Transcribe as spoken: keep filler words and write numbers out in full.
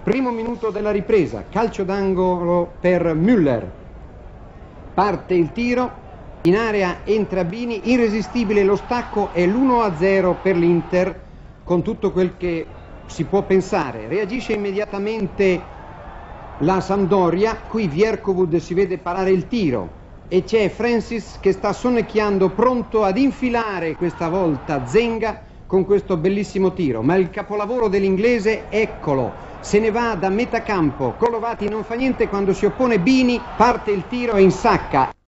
Primo minuto della ripresa, calcio d'angolo per Müller. Parte il tiro, in area entra Bini, irresistibile lo stacco e l'uno a zero per l'Inter, con tutto quel che si può pensare. Reagisce immediatamente la Sampdoria, qui Vierkovud si vede parare il tiro e c'è Francis che sta sonnecchiando, pronto ad infilare questa volta Zenga con questo bellissimo tiro, ma il capolavoro dell'inglese, eccolo, se ne va da metà campo, Colovati non fa niente quando si oppone Bini, parte il tiro e insacca.